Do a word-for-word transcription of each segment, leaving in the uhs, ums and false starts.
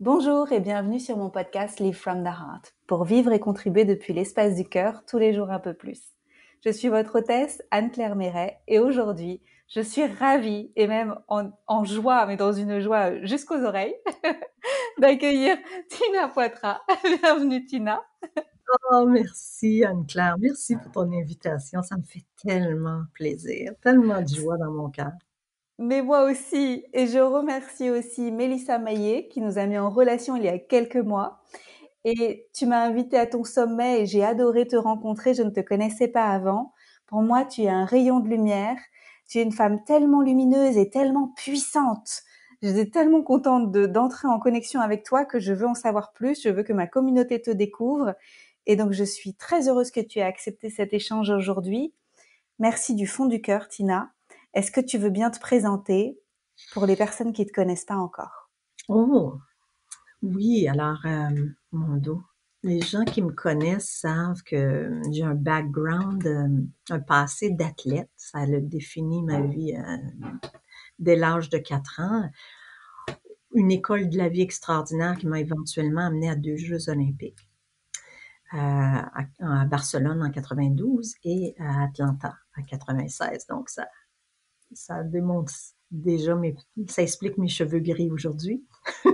Bonjour et bienvenue sur mon podcast Live from the Heart, pour vivre et contribuer depuis l'espace du cœur tous les jours un peu plus. Je suis votre hôtesse Anne-Claire Méret et aujourd'hui, je suis ravie et même en, en joie, mais dans une joie jusqu'aux oreilles, d'accueillir Tina Poitras. Bienvenue Tina. Oh, merci Anne-Claire, merci pour ton invitation. Ça me fait tellement plaisir, tellement de joie dans mon cœur. Mais moi aussi, et je remercie aussi Mélissa Maillet qui nous a mis en relation il y a quelques mois. Et tu m'as invité à ton sommet et j'ai adoré te rencontrer. Je ne te connaissais pas avant. Pour moi, tu es un rayon de lumière. Tu es une femme tellement lumineuse et tellement puissante. J'étais tellement contente de, d'entrer en connexion avec toi que je veux en savoir plus. Je veux que ma communauté te découvre. Et donc, je suis très heureuse que tu aies accepté cet échange aujourd'hui. Merci du fond du cœur, Tina. Est-ce que tu veux bien te présenter pour les personnes qui ne te connaissent pas encore? Oh, oui, alors, euh, mon dos. Les gens qui me connaissent savent que j'ai un background, euh, un passé d'athlète. Ça a défini ma vie euh, dès l'âge de quatre ans. Une école de la vie extraordinaire qui m'a éventuellement amenée à deux Jeux olympiques. Euh, à, à Barcelone en quatre-vingt-douze et à Atlanta en quatre-vingt-seize. Donc, ça, ça démontre déjà mes, ça explique mes cheveux gris aujourd'hui.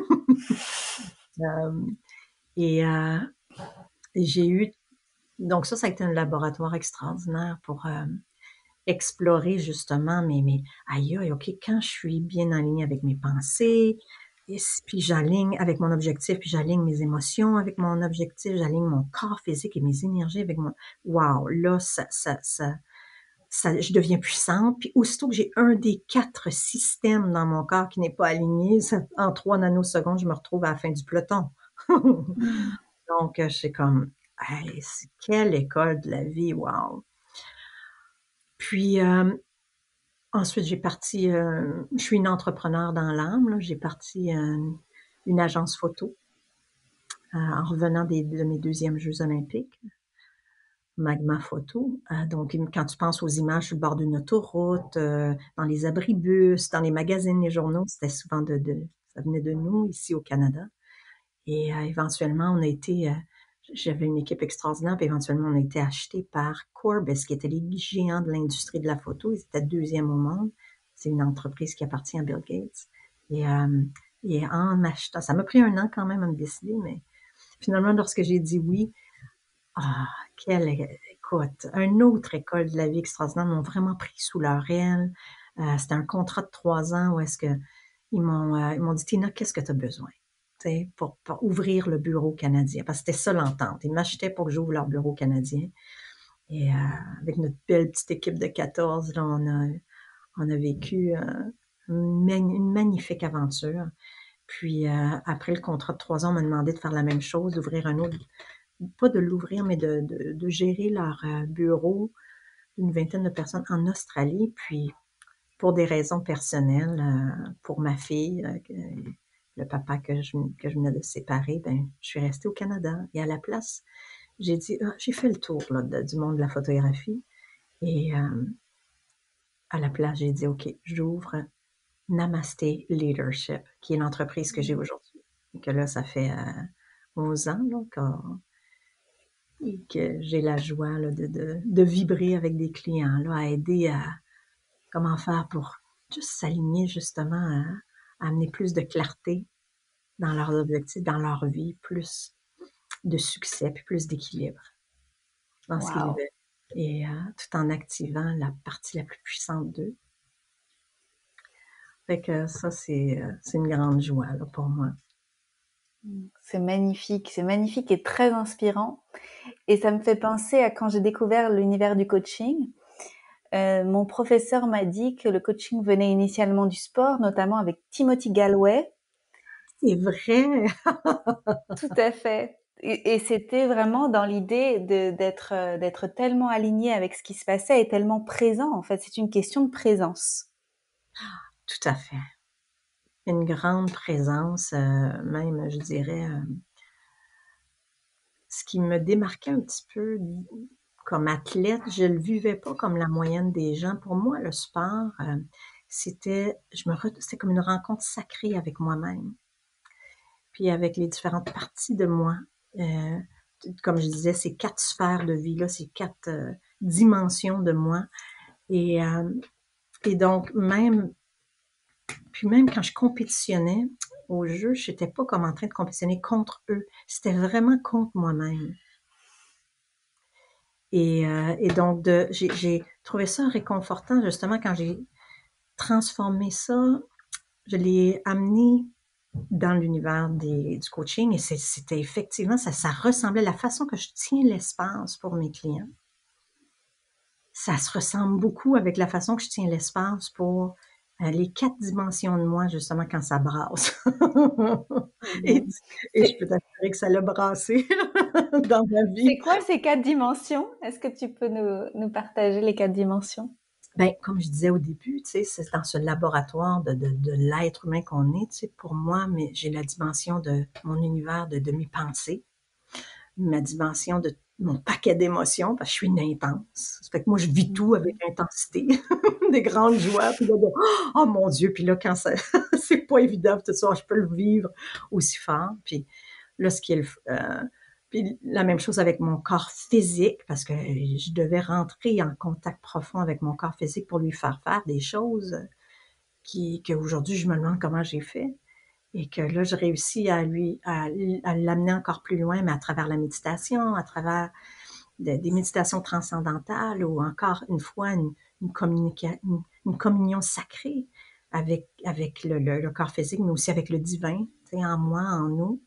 euh, et, euh, et j'ai eu, donc ça, ça a été un laboratoire extraordinaire pour euh, explorer justement mes, mes, aïe, aïe, ok, quand je suis bien alignée avec mes pensées, et puis j'aligne avec mon objectif, puis j'aligne mes émotions avec mon objectif, j'aligne mon corps physique et mes énergies avec mon, wow, là, ça, ça, ça, ça, je deviens puissante. Puis aussitôt que j'ai un des quatre systèmes dans mon corps qui n'est pas aligné, ça, en trois nanosecondes, je me retrouve à la fin du peloton. Donc, euh, c'est comme, hey, c'est quelle école de la vie, wow. Puis, euh, ensuite, j'ai parti, euh, je suis une entrepreneur dans l'âme, là. J'ai parti euh, une agence photo euh, en revenant des, de mes deuxièmes Jeux olympiques. Magma Photo. Euh, donc, quand tu penses aux images sur le bord d'une autoroute, euh, dans les abribus, dans les magazines, les journaux, c'était souvent de, de, ça venait de nous ici au Canada. Et euh, éventuellement, on a été, euh, j'avais une équipe extraordinaire, puis éventuellement, on a été acheté par Corbis, qui étaient les géants de l'industrie de la photo. Ils étaient deuxième au monde. C'est une entreprise qui appartient à Bill Gates. Et, euh, et en achetant, ça m'a pris un an quand même à me décider, mais finalement, lorsque j'ai dit oui, ah, quelle, écoute, une autre école de la vie extraordinaire m'ont vraiment pris sous leur aile. Euh, c'était un contrat de trois ans où est-ce que ils m'ont, euh, ils m'ont dit, Tina, qu'est-ce que tu as besoin? T'sais, pour, pour ouvrir le bureau canadien. Parce que c'était ça l'entente. Ils m'achetaient pour que j'ouvre leur bureau canadien. Et euh, avec notre belle petite équipe de quatorze, là, on a, on a vécu euh, une, une magnifique aventure. Puis euh, après le contrat de trois ans, on m'a demandé de faire la même chose, d'ouvrir un autre, pas de l'ouvrir, mais de, de, de gérer leur euh, bureau, une vingtaine de personnes en Australie. Puis pour des raisons personnelles, euh, pour ma fille, euh, que, le papa que je, que je venais de séparer, ben, je suis restée au Canada. Et à la place, j'ai dit, ah, j'ai fait le tour là, de- du monde de la photographie. Et euh, à la place, j'ai dit, OK, j'ouvre Namasté Leadership, qui est l'entreprise que j'ai aujourd'hui. Et que là, ça fait euh, onze ans là, qu'on- et que j'ai la joie là, de, de, de vibrer avec des clients, là, à aider à comment faire pour juste s'aligner justement à, à amener plus de clarté dans leurs objectifs, dans leur vie, plus de succès, puis plus d'équilibre dans ce qu'ils Waouh! veulent. Et euh, tout en activant la partie la plus puissante d'eux. Fait que ça, c'est, euh, c'est une grande joie là, pour moi. C'est magnifique, c'est magnifique et très inspirant. Et ça me fait penser à quand j'ai découvert l'univers du coaching. Euh, mon professeur m'a dit que le coaching venait initialement du sport, notamment avec Timothy Galloway. C'est vrai! Tout à fait. Et, et c'était vraiment dans l'idée de, d'être, euh, d'être tellement aligné avec ce qui se passait et tellement présent. En fait, c'est une question de présence. Tout à fait. Une grande présence, euh, même, je dirais, euh, ce qui me démarquait un petit peu comme athlète, je le vivais pas comme la moyenne des gens. Pour moi, le sport, euh, c'était, je me, re- c'était comme une rencontre sacrée avec moi-même. puis avec les différentes parties de moi. Euh, comme je disais, ces quatre sphères de vie-là, ces quatre euh, dimensions de moi. Et, euh, et donc, même, puis même quand je compétitionnais au jeu, je n'étais pas comme en train de compétitionner contre eux. C'était vraiment contre moi-même. Et, euh, et donc, de, j'ai, j'ai trouvé ça réconfortant, justement, quand j'ai transformé ça, je l'ai amené dans l'univers des, du coaching et c'est, c'était effectivement, ça, ça ressemblait, la façon que je tiens l'espace pour mes clients, ça se ressemble beaucoup avec la façon que je tiens l'espace pour euh, les quatre dimensions de moi, justement, quand ça brasse. et, Mhm. et je C'est, peux t'assurer que ça l'a brassé dans ma c'est vie. quoi ces quatre dimensions? Est-ce que tu peux nous, nous partager les quatre dimensions? Ben, comme je disais au début, tu sais, c'est dans ce laboratoire de, de, de l'être humain qu'on est, tu sais, pour moi, mais j'ai la dimension de mon univers de, de mes pensées, ma dimension de mon paquet d'émotions, parce que je suis une intense. Ça fait que moi, je vis tout avec Mhm. intensité, des grandes joies, puis là, de, oh mon Dieu, puis là, quand ça, c'est pas évident, tout ça, je peux le vivre aussi fort, puis là, ce qui est le, euh, puis la même chose avec mon corps physique, parce que je devais rentrer en contact profond avec mon corps physique pour lui faire faire des choses qui, qu'aujourd'hui, je me demande comment j'ai fait. Et que là, je réussis à lui, à, à l'amener encore plus loin, mais à travers la méditation, à travers de, des méditations transcendantales ou encore une fois une, une, communica- une, une communion sacrée avec, avec le, le, le corps physique, mais aussi avec le divin, tu sais, en moi, en nous.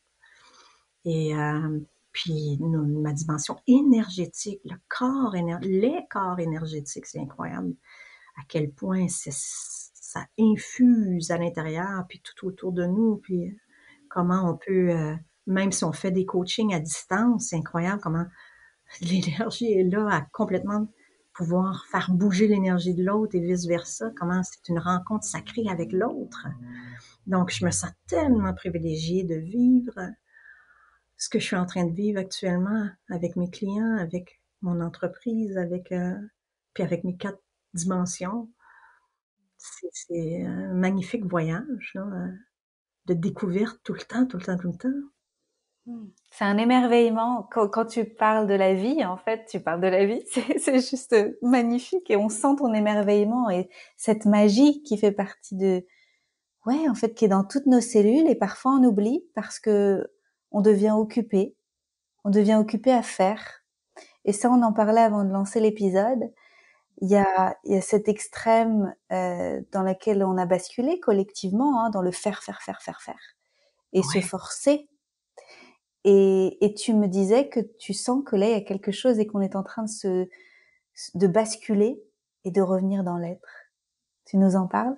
Et euh, puis nous, ma dimension énergétique, le corps éner- les corps énergétiques, c'est incroyable à quel point c'est, ça infuse à l'intérieur, puis tout autour de nous, puis comment on peut, euh, même si on fait des coachings à distance, c'est incroyable comment l'énergie est là à complètement pouvoir faire bouger l'énergie de l'autre et vice-versa, comment c'est une rencontre sacrée avec l'autre. Donc, je me sens tellement privilégiée de vivre ce que je suis en train de vivre actuellement avec mes clients, avec mon entreprise, avec euh, puis avec mes quatre dimensions. C'est, c'est un magnifique voyage là, euh, de découverte tout le temps, tout le temps, tout le temps. Hmm. C'est un émerveillement. Quand, quand tu parles de la vie, en fait, tu parles de la vie. C'est, c'est juste magnifique et on sent ton émerveillement et cette magie qui fait partie de, ouais, en fait, qui est dans toutes nos cellules et parfois on oublie parce que on devient occupé, on devient occupé à faire. Et ça, on en parlait avant de lancer l'épisode. Il y a, il y a cet extrême euh, dans lequel on a basculé collectivement, hein, dans le faire, faire, faire, faire, faire et se Ouais. forcer. Et, et tu me disais que tu sens que là, il y a quelque chose et qu'on est en train de se, de basculer et de revenir dans l'être. Tu nous en parles?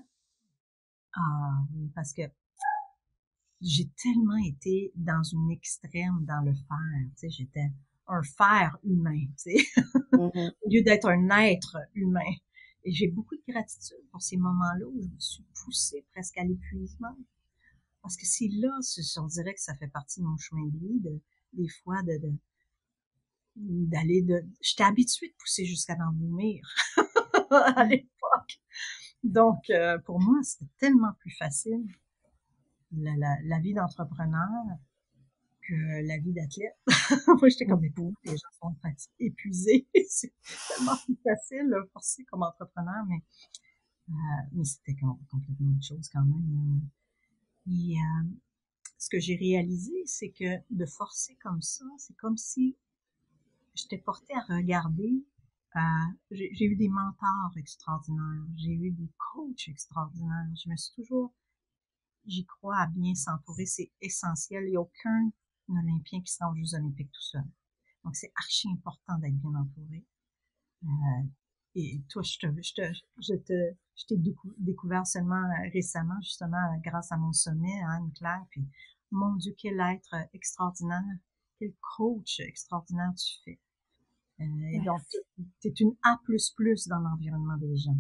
Ah oui, parce que j'ai tellement été dans une extrême dans le faire, tu sais, j'étais un faire humain, tu sais, Mhm. au lieu d'être un être humain. Et j'ai beaucoup de gratitude pour ces moments-là où je me suis poussée presque à l'épuisement. Parce que c'est là, on dirait que ça fait partie de mon chemin de vie, de, des fois, de, de d'aller de... J'étais habituée de pousser jusqu'à d'en vomir à l'époque. Donc, euh, pour moi, c'était tellement plus facile, la, la, la vie d'entrepreneur que la vie d'athlète. Moi, j'étais comme, mais Mhm. pourquoi les gens sont fatigués, épuisés? C'est tellement plus facile, là, forcer comme entrepreneur, mais, euh, mais c'était complètement autre chose quand même. Et euh, ce que j'ai réalisé, c'est que de forcer comme ça, c'est comme si j'étais portée à regarder. Euh, j'ai, j'ai eu des mentors extraordinaires, j'ai eu des coachs extraordinaires. Je me suis toujours, j'y crois, à bien s'entourer, c'est essentiel. Il n'y a aucun Olympien qui sera aux Jeux olympiques tout seul. Donc, c'est archi important d'être bien entouré. Euh, et toi, je te, je te, je te, je t'ai décou- découvert seulement euh, récemment, justement, grâce à mon sommet, hein, Anne-Claire. Puis, mon Dieu, quel être extraordinaire, quel coach extraordinaire tu fais. Euh, et donc, Merci, tu es une A plus plus dans l'environnement des gens.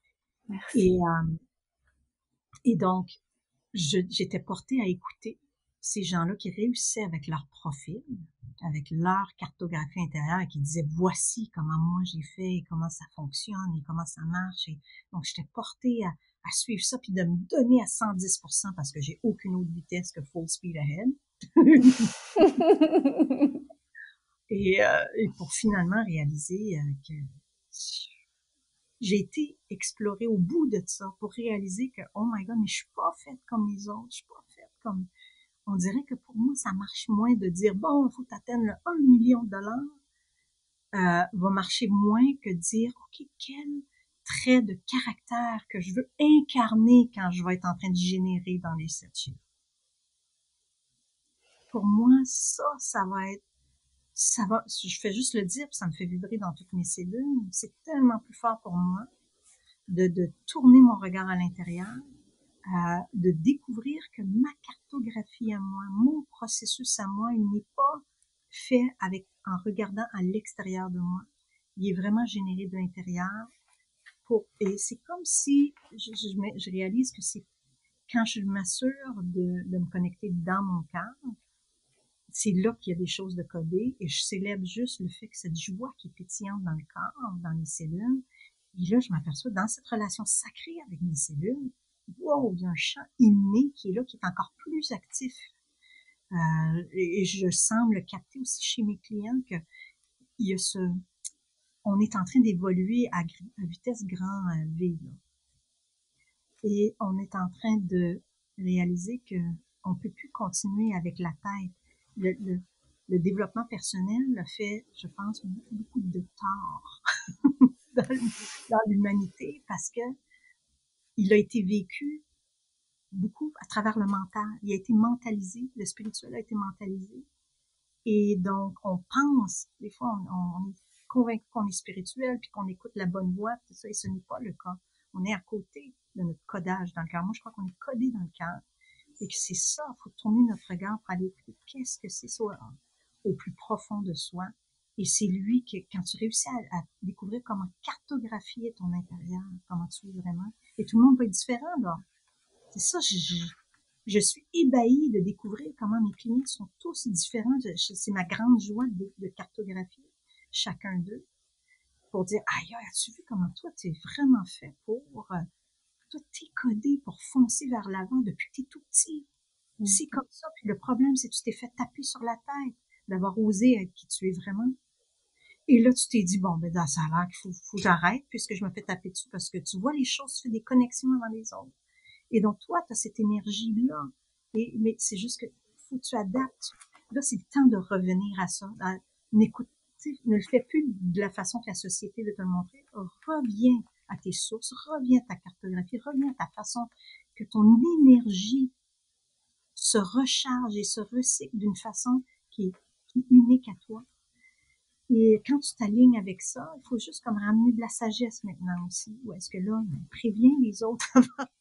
Et, merci. euh, et donc, je, j'étais portée à écouter. ces gens-là qui réussissaient avec leur profil, avec leur cartographie intérieure, et qui disaient voici comment moi j'ai fait, et comment ça fonctionne, et comment ça marche. Et donc, j'étais portée à, à suivre ça, puis de me donner à cent dix pour cent parce que j'ai aucune autre vitesse que full speed ahead. et, euh, et pour finalement réaliser euh, que j'ai été explorer au bout de ça pour réaliser que, oh my god, mais je suis pas faite comme les autres, je suis pas faite comme... On dirait que pour moi, ça marche moins de dire, bon, il faut t'atteindre le un million de dollars, euh, va marcher moins que de dire, OK, quel trait de caractère que je veux incarner quand je vais être en train de générer dans les sept chiffres. Pour moi, ça, ça va être, ça va, je fais juste le dire, puis ça me fait vibrer dans toutes mes cellules. C'est tellement plus fort pour moi de, de tourner mon regard à l'intérieur, euh, de découvrir que ma cartographie à moi, mon processus à moi, il n'est pas fait avec, en regardant à l'extérieur de moi. Il est vraiment généré de l'intérieur. Pour, et c'est comme si, je, je, je réalise que c'est quand je m'assure de, de me connecter dans mon cœur, c'est là qu'il y a des choses de codées, et je célèbre juste le fait que cette joie qui est pétillante dans le corps, dans les cellules, et là, je m'aperçois, dans cette relation sacrée avec mes cellules, wow, il y a un champ inné qui est là, qui est encore plus actif. Euh, et je semble le capter aussi chez mes clients que il y a ce, on est en train d'évoluer à, à vitesse grand V, là. Et on est en train de réaliser que on peut plus continuer avec la tête. Le, le, le développement personnel a fait, je pense, beaucoup, beaucoup de tort dans, dans l'humanité parce que il a été vécu beaucoup à travers le mental. Il a été mentalisé, le spirituel a été mentalisé. Et donc, on pense, des fois, on, on est convaincu qu'on est spirituel, puis qu'on écoute la bonne voix, tout ça, et ce n'est pas le cas. On est à côté de notre codage dans le cœur. Moi, je crois qu'on est codé dans le cœur. Et que c'est ça, il faut tourner notre regard pour aller écouter qu'est-ce que c'est ça au plus profond de soi. Et c'est lui que, quand tu réussis à, à découvrir comment cartographier ton intérieur, comment tu es vraiment, et tout le monde va être différent, là. C'est ça, je, je, je suis ébahie de découvrir comment mes clients sont tous différents. Je, je, c'est ma grande joie de, de cartographier chacun d'eux pour dire, aïe, as-tu vu comment toi, t'es vraiment fait pour... Euh, toi, t'es codé pour foncer vers l'avant depuis que t'es tout petit. Mm. C'est comme ça. Puis le problème, c'est que tu t'es fait taper sur la tête d'avoir osé être qui tu es vraiment. Et là, tu t'es dit, bon, ben, dans ça a l'air qu'il faut, faut que j'arrête puisque je me fais taper dessus parce que tu vois les choses, tu fais des connexions avant les autres. Et donc, toi, tu as cette énergie-là. Et, mais c'est juste que faut que tu adaptes. Là, c'est le temps de revenir à ça. À, n'écoute, ne le fais plus de la façon que la société veut te le montrer. Reviens à tes sources, reviens à ta cartographie, reviens à ta façon que ton énergie se recharge et se recycle d'une façon qui est, qui est unique à toi. Et quand tu t'alignes avec ça, il faut juste comme ramener de la sagesse maintenant aussi. Ou est-ce que là, on prévient les autres avant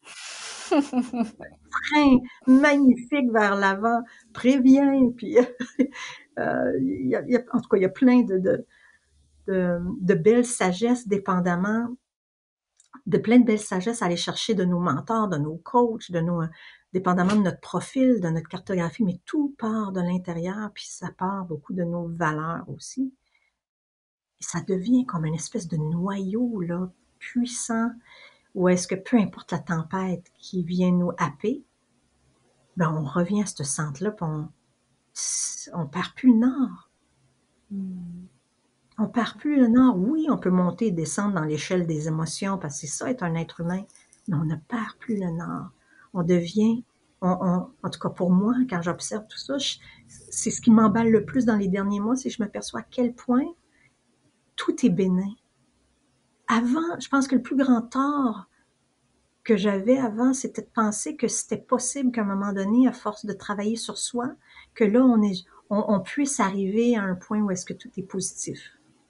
train magnifique vers l'avant, prévient, puis euh, y a, y a, en tout cas, il y a plein de, de, de, de belles sagesses, dépendamment, de plein de belles sagesses à aller chercher de nos mentors, de nos coachs, de nos, dépendamment de notre profil, de notre cartographie, mais tout part de l'intérieur, puis ça part beaucoup de nos valeurs aussi. Et ça devient comme une espèce de noyau, là, puissant, où est-ce que peu importe la tempête qui vient nous happer, ben on revient à ce centre-là, puis on, on perd plus le nord. Mm. On perd plus le nord. Oui, on peut monter et descendre dans l'échelle des émotions, parce que c'est ça, être un être humain, mais on ne perd plus le nord. On devient, on, on, en tout cas pour moi, quand j'observe tout ça, je, c'est ce qui m'emballe le plus dans les derniers mois, c'est que je m'aperçois à quel point tout est bénin. Avant, je pense que le plus grand tort que j'avais avant, c'était de penser que c'était possible qu'à un moment donné, à force de travailler sur soi, que là, on, est, on, on puisse arriver à un point où est-ce que tout est positif.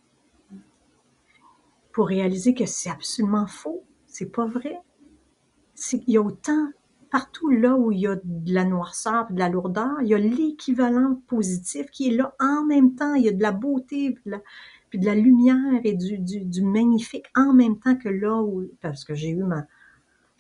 Pour réaliser que c'est absolument faux, c'est pas vrai. C'est, il y a autant, partout là où il y a de la noirceur, de la lourdeur, il y a l'équivalent positif qui est là en même temps. Il y a de la beauté, puis de la, puis de la lumière et du, du, du magnifique en même temps que là où, parce que j'ai eu ma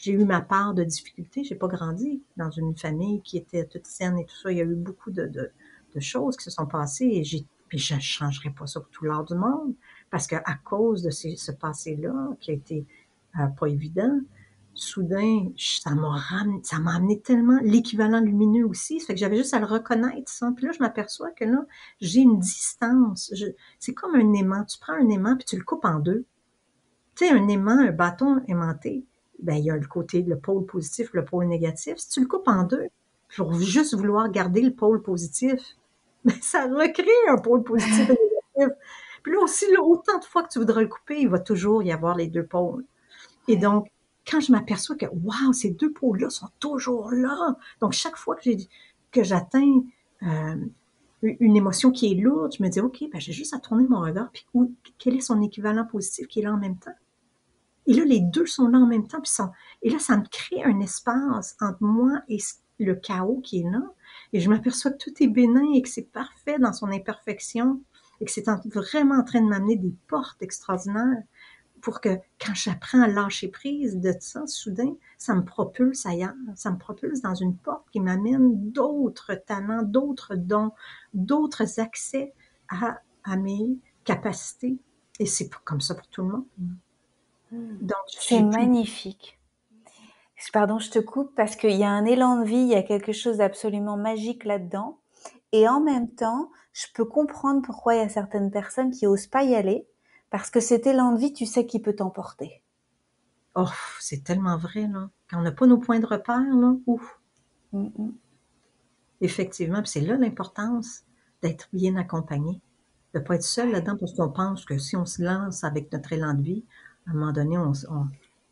j'ai eu ma part de difficultés. J'ai pas grandi dans une famille qui était toute saine et tout ça. Il y a eu beaucoup de, de, de choses qui se sont passées et j'ai, puis je ne changerai pas ça pour tout l'art du monde parce que à cause de ces, ce passé-là, qui a été euh, pas évident, soudain, ça m'a ramené, ça m'a amené tellement l'équivalent lumineux aussi. Ça fait que j'avais juste à le reconnaître, ça. Puis là, je m'aperçois que là, j'ai une distance. Je, c'est comme un aimant. Tu prends un aimant puis tu le coupes en deux. Tu sais, un aimant, un bâton aimanté, ben, il y a le côté, le pôle positif, le pôle négatif. Si tu le coupes en deux, pour juste vouloir garder le pôle positif, ben, ça recrée un pôle positif et négatif. Puis là aussi, là, autant de fois que tu voudras le couper, il va toujours y avoir les deux pôles. Et donc, quand je m'aperçois que, waouh, ces deux pôles-là sont toujours là. Donc, chaque fois que j'ai, que j'atteins, euh, une émotion qui est lourde, je me dis, OK, ben, j'ai juste à tourner mon regard, puis où, quel est son équivalent positif qui est là en même temps? Et là, les deux sont là en même temps, puis sont, et là, ça me crée un espace entre moi et le chaos qui est là. Et je m'aperçois que tout est bénin et que c'est parfait dans son imperfection et que c'est en, vraiment en train de m'amener des portes extraordinaires pour que quand j'apprends à lâcher prise de ça, soudain, ça me propulse ailleurs. Ça me propulse dans une porte qui m'amène d'autres talents, d'autres dons, d'autres accès à, à mes capacités. Et c'est comme ça pour tout le monde. Donc, C'est j'ai plus... magnifique. Pardon, je te coupe parce qu'il y a un élan de vie, il y a quelque chose d'absolument magique là-dedans. Et en même temps, je peux comprendre pourquoi il y a certaines personnes qui osent pas y aller, parce que cet élan de vie, tu sais qu'il peut t'emporter. Oh, c'est tellement vrai, là. Quand on n'a pas nos points de repère, là, ouf. Mm -mm. Effectivement, puis c'est là l'importance d'être bien accompagné, de ne pas être seul là-dedans parce qu'on pense que si on se lance avec notre élan de vie, à un moment donné, on, on,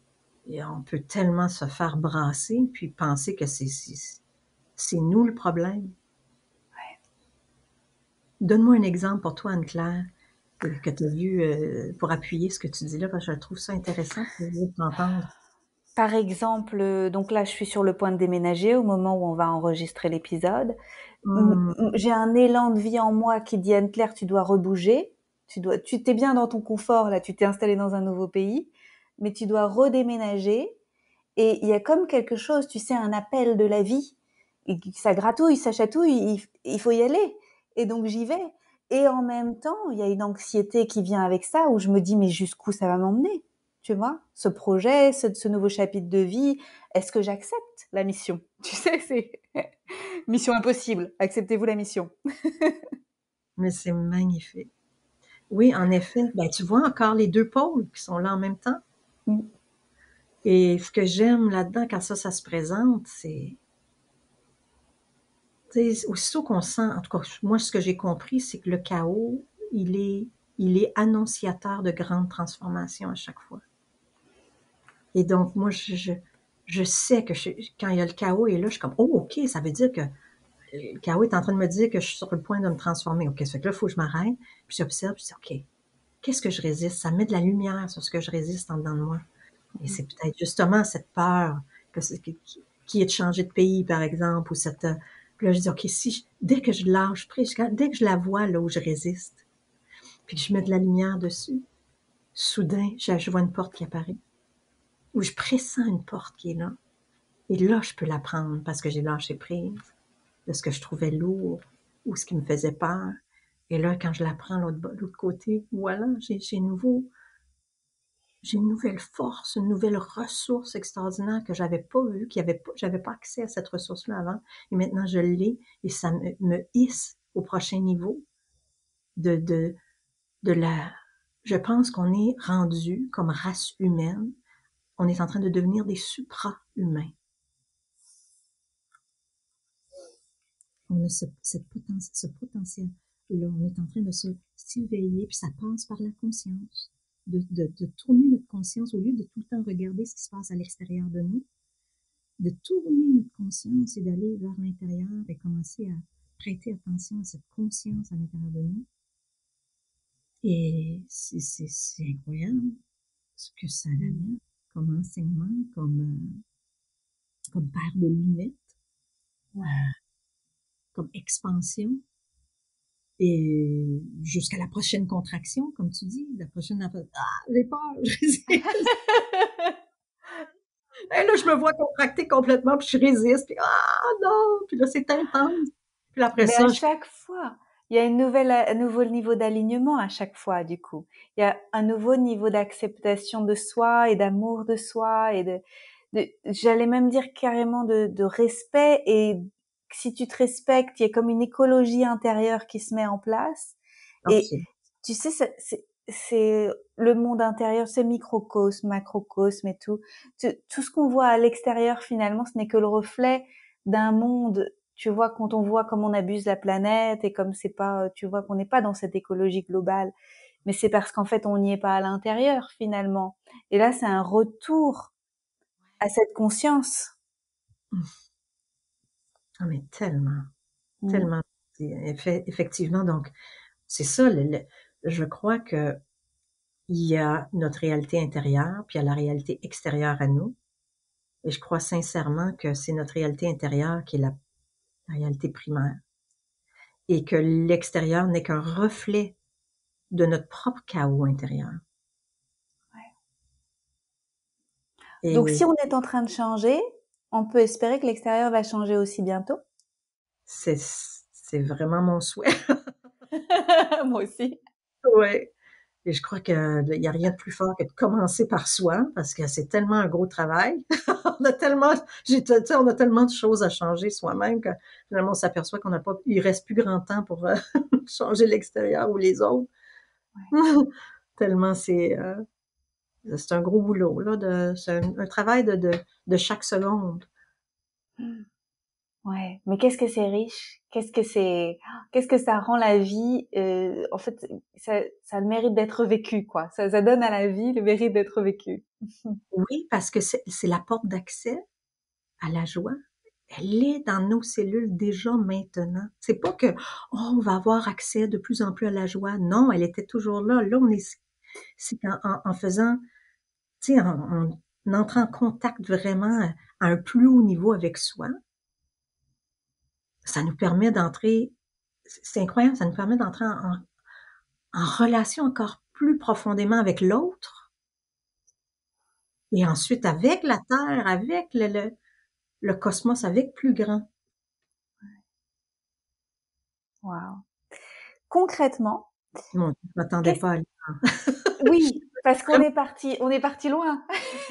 on peut tellement se faire brasser puis penser que c'est, c'est, c'est nous le problème. Ouais. Donne-moi un exemple pour toi, Anne-Claire, que, que tu as vu euh, pour appuyer ce que tu dis là, parce que je trouve ça intéressant pour t'entendre. Par exemple, euh, donc là, je suis sur le point de déménager au moment où on va enregistrer l'épisode. Hum, J'ai un élan de vie en moi qui dit Anne-Claire, tu dois rebouger. Tu dois, tu t'es bien dans ton confort là, tu t'es installé dans un nouveau pays, mais tu dois redéménager. Et il y a comme quelque chose, tu sais, un appel de la vie. Et ça gratouille, ça chatouille, il, il faut y aller. Et donc j'y vais. Et en même temps, il y a une anxiété qui vient avec ça, où je me dis, mais jusqu'où ça va m'emmener? Tu vois, ce projet, ce, ce nouveau chapitre de vie, est-ce que j'accepte la mission? Tu sais, c'est mission impossible. Acceptez-vous la mission? mais c'est magnifique. Oui, en effet, ben, tu vois encore les deux pôles qui sont là en même temps. Mm. Et ce que j'aime là-dedans, quand ça, ça se présente, c'est, tu sais, aussitôt qu'on sent, en tout cas, moi, ce que j'ai compris, c'est que le chaos, il est, il est annonciateur de grandes transformations à chaque fois. Et donc, moi, je, je, je sais que je, quand il y a le chaos et là, je suis comme, oh, OK, ça veut dire que le chaos est en train de me dire que je suis sur le point de me transformer. OK, ça fait que là, il faut que je m'arrête, puis j'observe, puis je dis, OK, qu'est-ce que je résiste? Ça met de la lumière sur ce que je résiste en dedans de moi. Et c'est peut-être justement cette peur que c'est, qui, qui est de changer de pays, par exemple, ou cette... Puis là, je dis, OK, si je, dès que je lâche prise, dès que je la vois là où je résiste, puis que je mets de la lumière dessus, soudain, je, je vois une porte qui apparaît, ou je pressens une porte qui est là. Et là, je peux la prendre parce que j'ai lâché prise de ce que je trouvais lourd ou ce qui me faisait peur. Et là, quand je la prends l'autre, l'autre côté, voilà, j'ai, j'ai nouveau j'ai une nouvelle force, une nouvelle ressource extraordinaire que j'avais pas vue, qui avait pas, j'avais pas accès à cette ressource-là avant, et maintenant je l'ai, et ça me, me hisse au prochain niveau de, de, de la, je pense qu'on est rendu comme race humaine, on est en train de devenir des supra-humains. On a ce, cette poten- ce potentiel-là, on est en train de se s'éveiller, puis ça passe par la conscience. De, de, de tourner notre conscience au lieu de tout le temps regarder ce qui se passe à l'extérieur de nous, de tourner notre conscience et d'aller vers l'intérieur et commencer à prêter attention à cette conscience à l'intérieur de nous. Et c'est, c'est, c'est incroyable ce que ça amène comme enseignement, comme, euh, comme paire de lunettes, euh, comme expansion. Et jusqu'à la prochaine contraction, comme tu dis, la prochaine... Ah, j'ai peur, je résiste. Et là, je me vois contracter complètement, puis je résiste, puis ah non, puis là, c'est intense. Puis après Mais à ça, je... chaque fois, il y a une nouvelle, un nouveau niveau d'alignement à chaque fois, du coup. Il y a un nouveau niveau d'acceptation de soi et d'amour de soi et de, de j'allais même dire carrément de, de respect. Et si tu te respectes, il y a comme une écologie intérieure qui se met en place. Et absolument. tu sais, c'est, c'est, c'est le monde intérieur, c'est microcosme, macrocosme et tout. Tout tout ce qu'on voit à l'extérieur, finalement, ce n'est que le reflet d'un monde. Tu vois, quand on voit comme on abuse la planète et comme c'est pas, tu vois, qu'on n'est pas dans cette écologie globale, mais c'est parce qu'en fait, on n'y est pas à l'intérieur, finalement. Et là, c'est un retour à cette conscience. Ah, mais tellement, Mm. tellement. Effe- Effectivement, donc, c'est ça, le- le- je crois que il y a notre réalité intérieure, puis il y a la réalité extérieure à nous. Et je crois sincèrement que c'est notre réalité intérieure qui est la, la réalité primaire. Et que l'extérieur n'est qu'un reflet de notre propre chaos intérieur. Donc, si Et on est en train de changer, on peut espérer que l'extérieur va changer aussi bientôt. c'est, c'est vraiment mon souhait. Moi aussi. Ouais. Et je crois qu'il n'y a rien de plus fort que de commencer par soi, parce que c'est tellement un gros travail. on a tellement, j'ai, tu sais, on a tellement de choses à changer soi-même que finalement on s'aperçoit qu'on n'a pas, il reste plus grand temps pour euh, changer l'extérieur ou les autres. tellement c'est, euh, c'est un gros boulot là, de, c'est un, un travail de, de, de chaque seconde. Ouais, mais qu'est-ce que c'est riche, qu'est-ce que c'est, qu'est-ce que ça rend la vie. Euh, en fait, ça, ça a le mérite d'être vécu, quoi. Ça, ça donne à la vie le mérite d'être vécu. Oui, parce que c'est, c'est la porte d'accès à la joie. Elle est dans nos cellules déjà maintenant. C'est pas que oh, on va avoir accès de plus en plus à la joie. Non, elle était toujours là. Là, on est, c'est en, en, en faisant, tu sais, en, en entrant en contact vraiment à un plus haut niveau avec soi, ça nous permet d'entrer, c'est incroyable, ça nous permet d'entrer en, en, en relation encore plus profondément avec l'autre et ensuite avec la Terre, avec le, le, le cosmos, avec plus grand. Waouh. Concrètement, Mon Dieu, je m'attendais qu'est-ce pas à aller. oui, parce qu'on Vraiment, est parti, on est parti loin.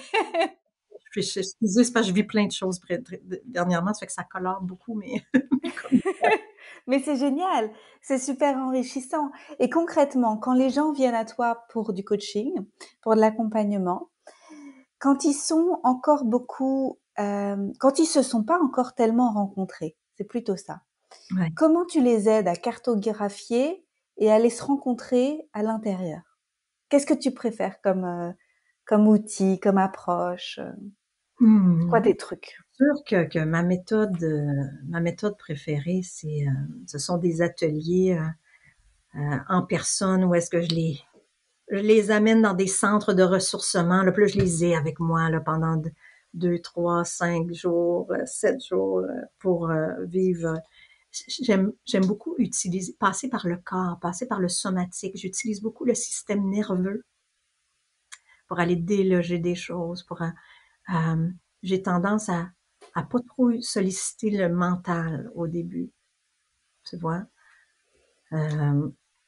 je suis excusée, c'est parce que je vis plein de choses près- près- dernièrement, ça fait que ça colore beaucoup, mais comme- Mais c'est génial, c'est super enrichissant. Et concrètement, quand les gens viennent à toi pour du coaching, pour de l'accompagnement, quand ils sont encore beaucoup, euh, quand ils se sont pas encore tellement rencontrés, c'est plutôt ça. ouais. Comment tu les aides à cartographier et à aller se rencontrer à l'intérieur? Qu'est-ce que tu préfères comme euh, comme outil, comme approche? euh, C'est quoi Hmm. tes trucs? C'est sûr que, que ma méthode, euh, ma méthode préférée, c'est, euh, ce sont des ateliers euh, euh, en personne où est-ce que je les, je les amène dans des centres de ressourcement. Là, puis là, je les ai avec moi là, pendant deux, deux, trois, cinq jours, euh, sept jours euh, pour euh, vivre. J'aime, j'aime beaucoup utiliser, passer par le corps, passer par le somatique. J'utilise beaucoup le système nerveux pour aller déloger des choses. Pour, euh, euh, j'ai tendance à, à pas trop solliciter le mental au début, tu vois. Euh,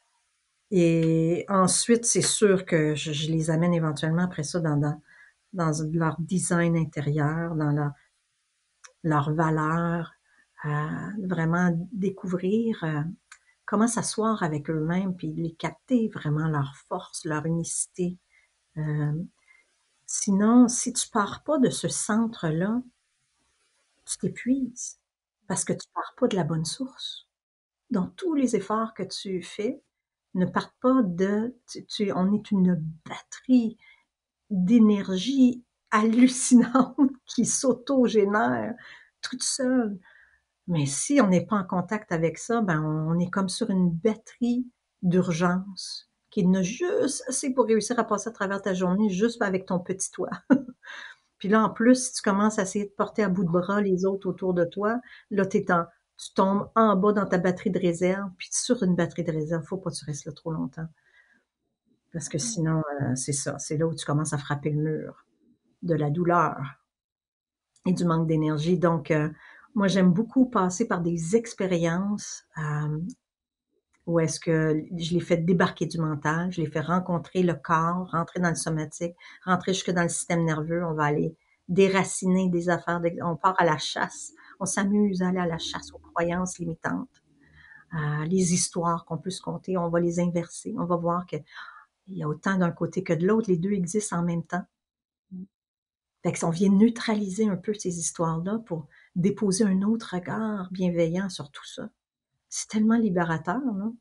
et ensuite, c'est sûr que je, je les amène éventuellement après ça dans, dans, dans leur design intérieur, dans leur, leur valeur, euh, vraiment découvrir euh, comment s'asseoir avec eux-mêmes, puis les capter vraiment leur force, leur unicité. Euh, Sinon, si tu pars pas de ce centre-là, tu t'épuises parce que tu pars pas de la bonne source. Donc, tous les efforts que tu fais ne partent pas de, tu, tu- on est une batterie d'énergie hallucinante qui s'auto-génère toute seule. Mais si on n'est pas en contact avec ça, ben on est comme sur une batterie d'urgence qui n'a juste assez pour réussir à passer à travers ta journée juste avec ton petit toit. Puis là, en plus, si tu commences à essayer de porter à bout de bras les autres autour de toi, là, t'es en, tu tombes en bas dans ta batterie de réserve, puis sur une batterie de réserve, faut pas que tu restes là trop longtemps. Parce que sinon, euh, c'est ça, c'est là où tu commences à frapper le mur de la douleur. et du manque d'énergie. Donc, euh, moi, j'aime beaucoup passer par des expériences euh, où est-ce que je l'ai fait débarquer du mental, je l'ai fait rencontrer le corps, rentrer dans le somatique, rentrer jusque dans le système nerveux. On va aller déraciner des affaires, de, on part à la chasse, on s'amuse à aller à la chasse aux croyances limitantes, à les histoires qu'on peut se conter, on va les inverser, on va voir que il y a autant d'un côté que de l'autre, les deux existent en même temps. Fait qu'on vient neutraliser un peu ces histoires-là pour déposer un autre regard bienveillant sur tout ça. C'est tellement libérateur, non?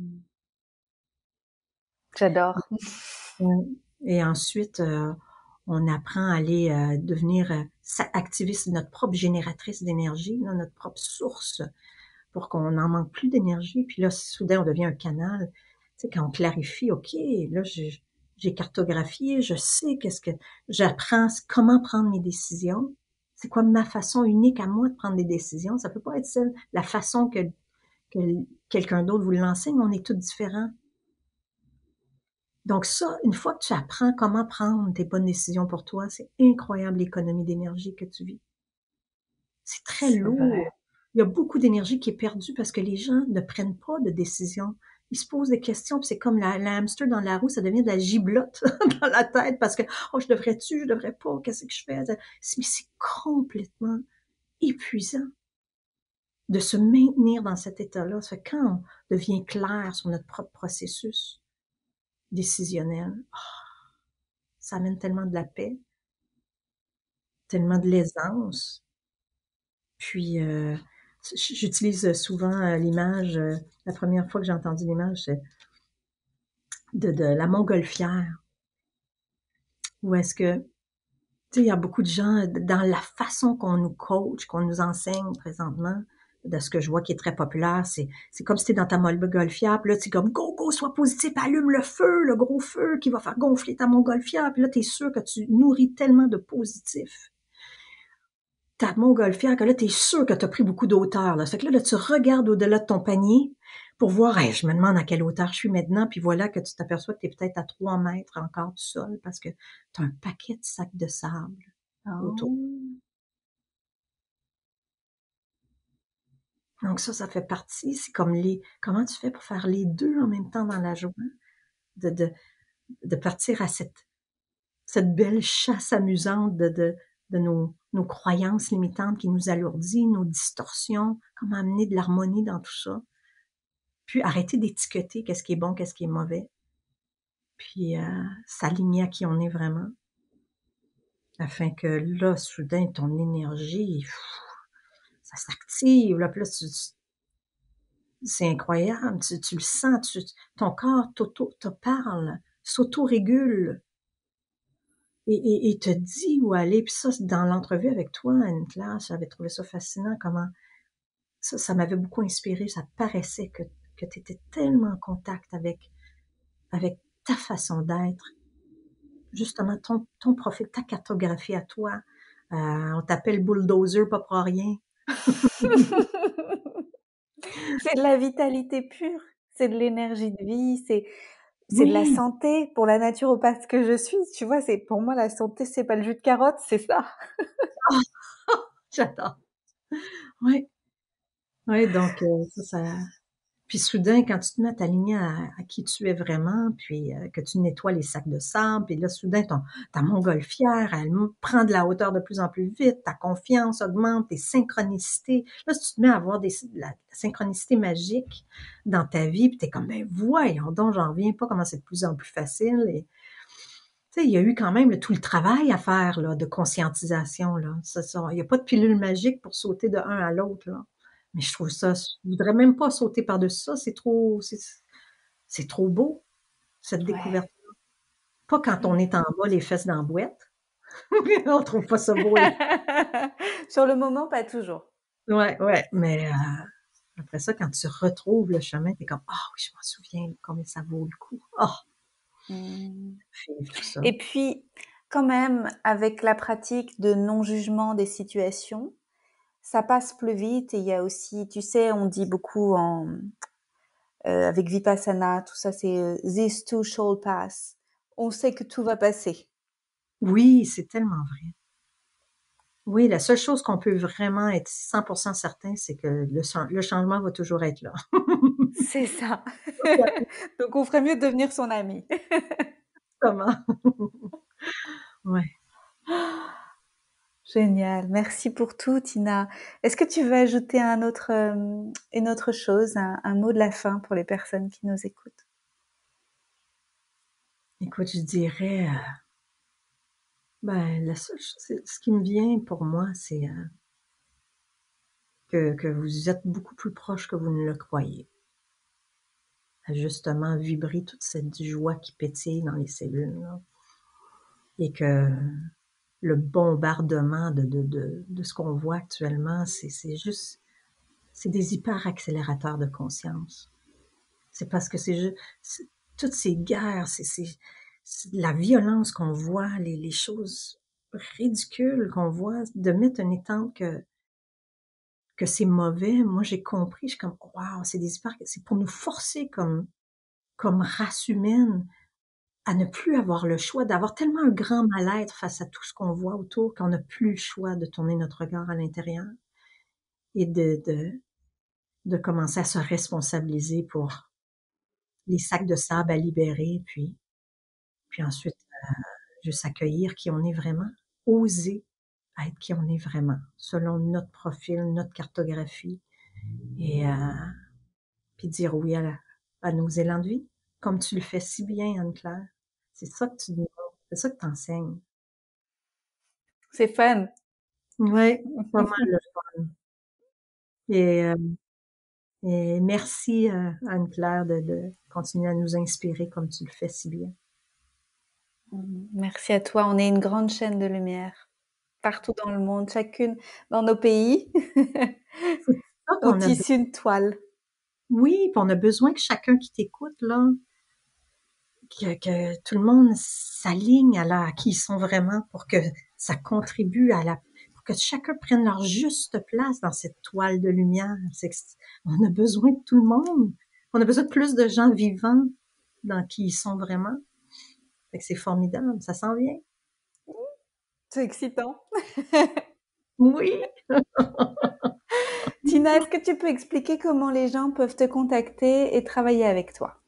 J'adore. Ouais. Et ensuite, euh, on apprend à aller euh, devenir euh, activer notre propre génératrice d'énergie, là, notre propre source, pour qu'on n'en manque plus d'énergie. Puis là, soudain, on devient un canal. Tu sais, quand on clarifie, OK, là, j'ai j'ai cartographié, je sais qu'est-ce que j'apprends, comment prendre mes décisions. C'est quoi ma façon unique à moi de prendre des décisions? Ça peut pas être celle, la façon que, que quelqu'un d'autre vous l'enseigne. On est tous différents. Donc ça, une fois que tu apprends comment prendre tes bonnes décisions pour toi, c'est incroyable l'économie d'énergie que tu vis. C'est très C'est vrai. lourd. Il y a beaucoup d'énergie qui est perdue parce que les gens ne prennent pas de décisions. Ils se posent des questions, puis c'est comme la, la hamster dans la roue, ça devient de la giblotte dans la tête parce que oh, je devrais-tu, je devrais pas, qu'est-ce que je fais? Mais c'est complètement épuisant de se maintenir dans cet état-là. Ça fait que quand on devient clair sur notre propre processus décisionnel, ça amène tellement de la paix, tellement de l'aisance. Puis, euh, j'utilise souvent euh, l'image, euh, la première fois que j'ai entendu l'image, c'est de, de la montgolfière, où est-ce que, tu sais, il y a beaucoup de gens, dans la façon qu'on nous coach, qu'on nous enseigne présentement, de ce que je vois qui est très populaire, c'est, c'est comme si t'es dans ta montgolfière, puis là, c'est comme, go, go, sois positif, allume le feu, le gros feu qui va faire gonfler ta montgolfière, puis là, t'es sûr que tu nourris tellement de positif ta montgolfière, que là, t'es sûr que t'as pris beaucoup d'auteur, là. Ça fait que là, là, tu regardes au-delà de ton panier pour voir, hey, je me demande à quelle hauteur je suis maintenant, puis voilà que tu t'aperçois que t'es peut-être à trois mètres encore du sol parce que t'as un paquet de sacs de sable autour. Oh. Donc ça, ça fait partie, c'est comme les, comment tu fais pour faire les deux en même temps dans la joie? De, de, de partir à cette, cette belle chasse amusante de, de, de nos, nos croyances limitantes qui nous alourdit, nos distorsions, comment amener de l'harmonie dans tout ça. Puis arrêter d'étiqueter qu'est-ce qui est bon, qu'est-ce qui est mauvais. Puis euh, s'aligner à qui on est vraiment. Afin que là, soudain, ton énergie, pff, ça s'active. Là, puis là, tu, c'est incroyable. Tu, tu le sens. Tu, ton corps t'auto, te parle, s'auto-régule et, et, et te dit où aller. Puis ça, dans l'entrevue avec toi, Anne-Claire, j'avais trouvé ça fascinant comment ça, ça m'avait beaucoup inspiré. Ça paraissait que, que tu étais tellement en contact avec, avec ta façon d'être, justement ton, ton profil, ta cartographie à toi. Euh, on t'appelle bulldozer pas pour rien. C'est de la vitalité pure, c'est de l'énergie de vie, c'est c'est de la Oui, santé pour la naturopathe que je suis. Tu vois, c'est pour moi la santé, c'est pas le jus de carotte, c'est ça. j'adore. Oui, oui, donc euh, ça, ça. Puis soudain, quand tu te mets à t'aligner à, à qui tu es vraiment, puis euh, que tu nettoies les sacs de sable, puis là, soudain, ton, ta montgolfière, elle prend de la hauteur de plus en plus vite, ta confiance augmente, tes synchronicités. Là, si tu te mets à avoir des, la, la synchronicité magique dans ta vie, puis t'es comme, ben voyons donc, j'en reviens pas comment c'est de plus en plus facile. Et, tu sais, il y a eu quand même là, tout le travail à faire là, de conscientisation. Là. Ça, ça, il n'y a pas de pilule magique pour sauter de un à l'autre. Là. Mais je trouve ça, je voudrais même pas sauter par-dessus ça. C'est trop, c'est, c'est trop beau, cette Ouais. découverte. Pas quand on est en bas, les fesses dans la boîte. On trouve pas ça beau. Sur le moment, pas toujours. Ouais, ouais. Mais euh, après ça, quand tu retrouves le chemin, t'es comme, ah oh, oui, je m'en souviens, combien ça vaut le coup. Ah, oh, Mmh. vivre tout ça. Et puis, quand même, avec la pratique de non-jugement des situations, ça passe plus vite et il y a aussi, tu sais, on dit beaucoup en, euh, avec Vipassana, tout ça, c'est euh, this too shall pass. On sait que tout va passer. Oui, c'est tellement vrai. Oui, la seule chose qu'on peut vraiment être cent pour cent certain, c'est que le, le changement va toujours être là. C'est ça. Donc on ferait mieux de devenir son ami. Comment? Ouais. Génial. Merci pour tout, Tina. Est-ce que tu veux ajouter un autre, euh, une autre chose, un, un mot de la fin pour les personnes qui nous écoutent? Écoute, je dirais, euh, ben, la seule chose, ce qui me vient pour moi, c'est euh, que, que vous êtes beaucoup plus proche que vous ne le croyez. À justement vibrer toute cette joie qui pétille dans les cellules, là. Et que le bombardement de, de, de, de ce qu'on voit actuellement, c'est, c'est juste, c'est des hyper-accélérateurs de conscience. C'est parce que c'est juste, toutes ces guerres, c'est, c'est, c'est la violence qu'on voit, les, les choses ridicules qu'on voit, de mettre un étang que, que c'est mauvais. Moi, j'ai compris, je suis comme, waouh, c'est des hyper, c'est pour nous forcer comme, comme race humaine à ne plus avoir le choix, d'avoir tellement un grand mal-être face à tout ce qu'on voit autour qu'on n'a plus le choix de tourner notre regard à l'intérieur et de, de, de commencer à se responsabiliser pour les sacs de sable à libérer, puis, puis ensuite euh, juste accueillir qui on est vraiment, oser être qui on est vraiment, selon notre profil, notre cartographie, et euh, puis dire oui à, la, à nos élans de vie, comme tu le fais si bien, Anne-Claire. C'est ça que tu nous montres, c'est ça que tu enseignes. C'est fun. Oui, pas mal le fun. Et, euh, et merci euh, Anne-Claire de, de continuer à nous inspirer comme tu le fais si bien. Merci à toi. On est une grande chaîne de lumière partout dans le monde, chacune dans nos pays. C'est ça On qu'on a tisse besoin. une toile. Oui, puis on a besoin que chacun qui t'écoute, là, que, que tout le monde s'aligne à, la, à qui ils sont vraiment pour que ça contribue à la, pour que chacun prenne leur juste place dans cette toile de lumière. C'est que on a besoin de tout le monde. On a besoin de plus de gens vivants dans qui ils sont vraiment. Fait que c'est formidable, ça s'en vient. C'est excitant. Oui. Tina, est-ce que tu peux expliquer comment les gens peuvent te contacter et travailler avec toi?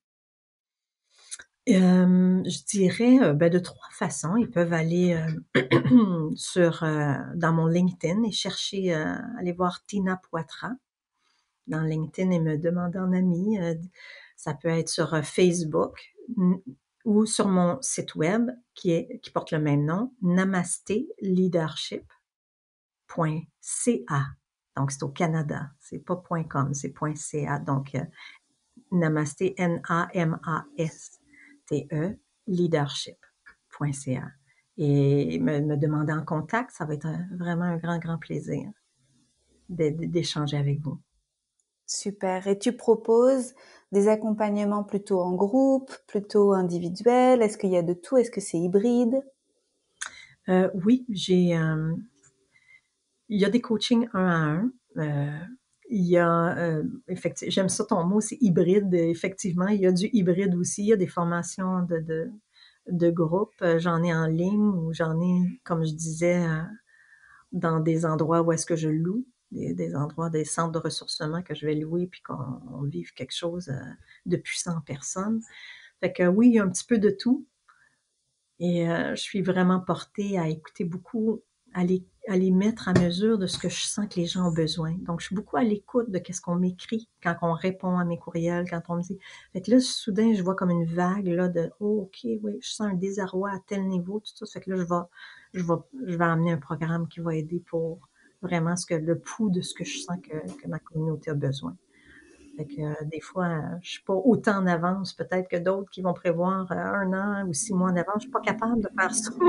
Euh, je dirais euh, ben, de trois façons. Ils peuvent aller euh, sur euh, dans mon LinkedIn et chercher, euh, aller voir Tina Poitras dans LinkedIn et me demander en ami. Euh, ça peut être sur euh, Facebook n- ou sur mon site web qui est qui porte le même nom, namasté leadership point c a. Donc c'est au Canada, c'est pas .com, c'est .ca. Donc euh, namasté N A M A S T E leadership point c a. Et me, me demander en contact, ça va être un, vraiment un grand, grand plaisir d'échanger avec vous. Super. Et tu proposes des accompagnements plutôt en groupe, plutôt individuels? Est-ce qu'il y a de tout? Est-ce que c'est hybride? Euh, oui, j'ai, euh, il y a des coachings un à un. Euh, il y a, euh, effectivement, j'aime ça ton mot, c'est hybride. Effectivement, il y a du hybride aussi. Il y a des formations de, de, de groupe. J'en ai en ligne ou j'en ai, comme je disais, euh, dans des endroits où est-ce que je loue, des, des endroits, des centres de ressourcement que je vais louer puis qu'on on vive quelque chose euh, de puissant en personne. Fait que oui, il y a un petit peu de tout. Et euh, je suis vraiment portée à écouter beaucoup, à les, à les mettre à mesure de ce que je sens que les gens ont besoin. Donc, je suis beaucoup à l'écoute de qu'est-ce qu'on m'écrit quand on répond à mes courriels, quand on me dit. Fait que là, soudain, je vois comme une vague là de oh, ok, oui, je sens un désarroi à tel niveau, tout ça. Fait que là, je vais, je vais, je vais amener un programme qui va aider pour vraiment ce que le pouls de ce que je sens que, que ma communauté a besoin. Fait que euh, des fois, euh, je suis pas autant en avance peut-être que d'autres qui vont prévoir euh, un an ou six mois en avance. Je suis pas capable de faire ça.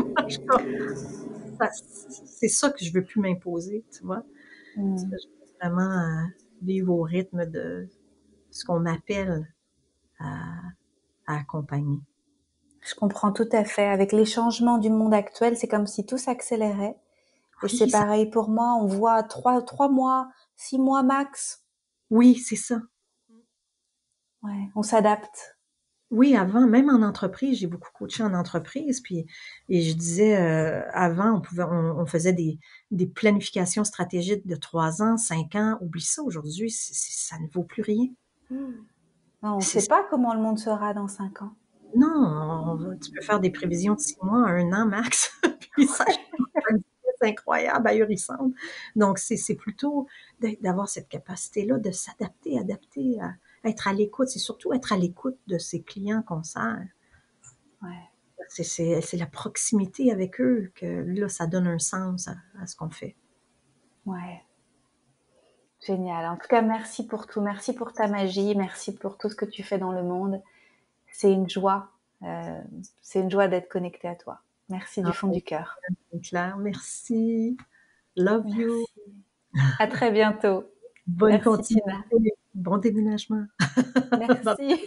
C'est ça que je veux plus m'imposer, tu vois. Je Hmm. veux vraiment euh, vivre au rythme de ce qu'on m'appelle à, à accompagner. Je comprends tout à fait. Avec les changements du monde actuel, c'est comme si tout s'accélérait. Et c'est Oui, ça, pareil pour moi. On voit trois, trois mois, six mois max. oui, c'est ça. Ouais, on s'adapte. Oui, avant, même en entreprise, j'ai beaucoup coaché en entreprise, puis et je disais, heu, avant, on pouvait on on faisait des des planifications stratégiques de trois ans, cinq ans. Oublie ça, aujourd'hui, c'est c'est ça ne vaut plus rien. Non, on ne C'est sait pas comment le monde sera dans cinq ans. Non, on va tu peux faire des prévisions de six mois à un an max, puis ça change à une vitesse incroyable, ahurissante. Donc c'est c'est plutôt d'être d'avoir cette capacité-là de s'adapter, adapter, à être à l'écoute. C'est surtout être à l'écoute de ses clients qu'on sert. Ouais, C'est c'est c'est la proximité avec eux que là, ça donne un sens à à ce qu'on fait. ouais, génial. En tout cas, merci pour tout. Merci pour ta magie. Merci pour tout ce que tu fais dans le monde. C'est une joie. Euh, c'est une joie d'être connecté à toi. Merci du Ah, fond du cœur. Claire, merci. Love you. Merci. À très bientôt. Bonne Merci continuité. Tina. Bon déménagement. Bye. Merci.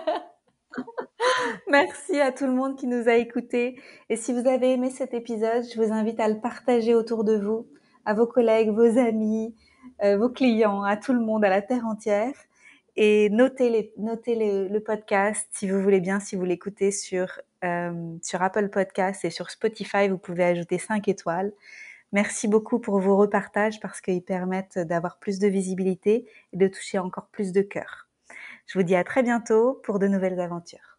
Merci à tout le monde qui nous a écoutés. Et si vous avez aimé cet épisode, je vous invite à le partager autour de vous, à vos collègues, vos amis, euh, vos clients, à tout le monde, à la terre entière. Et notez, les, notez le, le podcast si vous voulez bien, si vous l'écoutez sur, euh, sur Apple Podcasts et sur Spotify, vous pouvez ajouter cinq étoiles. Merci beaucoup pour vos repartages parce qu'ils permettent d'avoir plus de visibilité et de toucher encore plus de cœurs. Je vous dis à très bientôt pour de nouvelles aventures.